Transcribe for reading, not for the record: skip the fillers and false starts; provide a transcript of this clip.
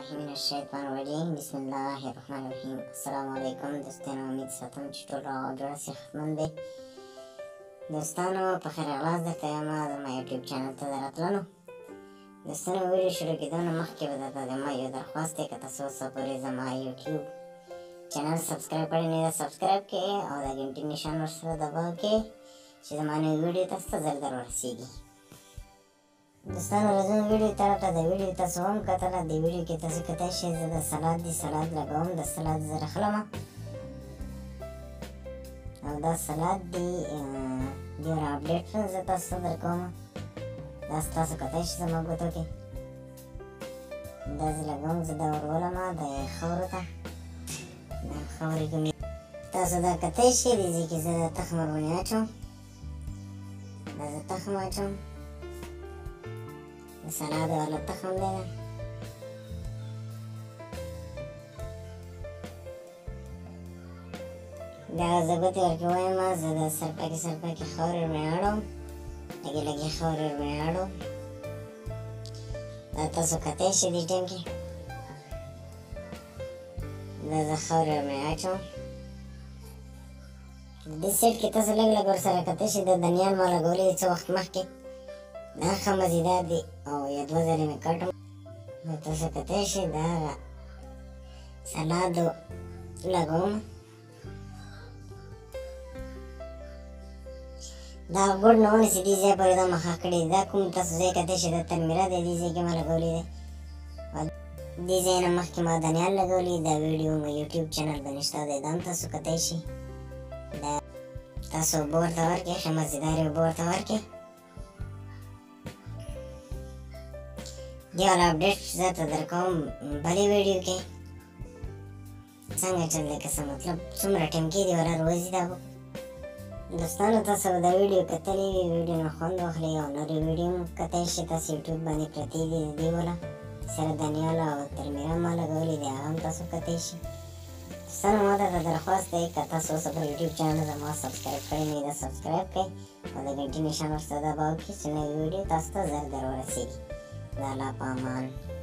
بالله من الشیطان الرجیم بسم الله الرحمن الرحیم. السلام علیکم دوستانو، امید ساتم چې ټول راجوړه سي ختمن دی. دوستانو په خیر اغلاس درته یم زما یوټیوب چینل ته د راتللو. دوستانو ویډیو شروع کېدو نه مخکې به درته زما یو درخواست دی، که تاسو اوسه پورې زما یوټیوب چینل سبسکرایب کړی نه ده سبسکرایب کړئ او د ګنټې نشان ورسره دباو کړئ چې زما نوې ویډیو تاسو ته زر در ورسېږي. دوستانو راځو ویډیو طرف ته. د ویډیو تاسو هم کتله، د ویډیو کې تاسو کتای شئ زه د سلاد لګوم. د سلاد زه راخلم او دا سلاد دی ډېر اپډیټ زه تاسو ته درکوم. دا تاسو کتای شئ زما ګوتو کې دا زه لګوم. زه دا ورولم د خاورو ته، دا خاورې کومې تاسو دا کتای شئ. دې ځای کې زه د تخم ورباندې اچوم. دا زه تخم اچوم، د سلاد والا تخم دی. دا زه ګوتې ورکې وایم، زه د سرپاکې خاورې ورباندې اړوم، لږې خاورې ورباندې اړوم. دا تاسو کتای شئ دې ټایم کې دا زه خاورې ورباندې اچوم. دې سایډ کې تاسو لږ ورسره کتای شئ. د دنیال ما لګولې څه وخت مخکې، دا ښه مزیدار دی او یا دوه ځلې مې کټم. نو تاسو کتای شئ دا سلاد لګوم. دا ګوډ نه ونیسي دې ځای پورې دا مخه کړې. دا کوم تاسو ځای کتای شئ دا ترمیره دی، دې ځای کې ما لګولی دی. دې ځای نه مخکې ما دنیال لګولی. دا ویډیو مې یوټیوب چینل باندې شته دی، دا هم تاسو کتای شئ. دا تاسو اوبه ورته ورکړئ، ښه مزیدارې اوبه ورته ورکړئ. دې والا اپډیټ زه ته درکوم بلې ویډیو کې څنګه چل دی، که څه مطلب څومره ټایم کې دې والا روزي. دا دوستانو تاسو به دا ویډیو کتلې وي، ویډیو نه خوند واخلئ او نورې ویډیو هم کتای شئ. تاسو یوټیوب باندې پرتې دي د دې والا سره دنیال او ترمیره ما لګولې دي، هغه هم تاسو کتای شئ. دوستانو ما درته درخواست دی، که تاسو اوسه پر یوټیوب چینل زما سبسکرایب کړی نه ده سبسکرایب کړئ او د ګنټې نشان ورسره دباو کړئ چې نوې ویډیو تاسو ته زر در ورسېږي. د الله په امان.